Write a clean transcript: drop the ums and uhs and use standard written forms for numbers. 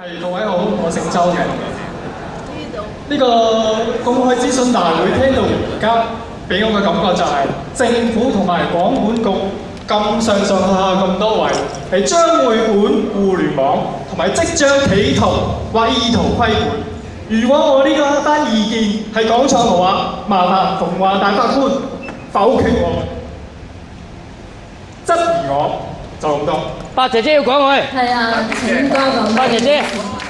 係各位好，我姓周嘅。呢個公開諮詢大會聽到而家，俾我嘅感覺就係政府同埋廣管局咁上上下下咁多位，係將會管互聯網，同埋即將企圖或意圖規管。如果我呢個單意見係講錯嘅話，麻煩奉華大法官否決我，質疑我，就咁多。 八姐姐要講佢。 係啊，請多講。 八姐姐。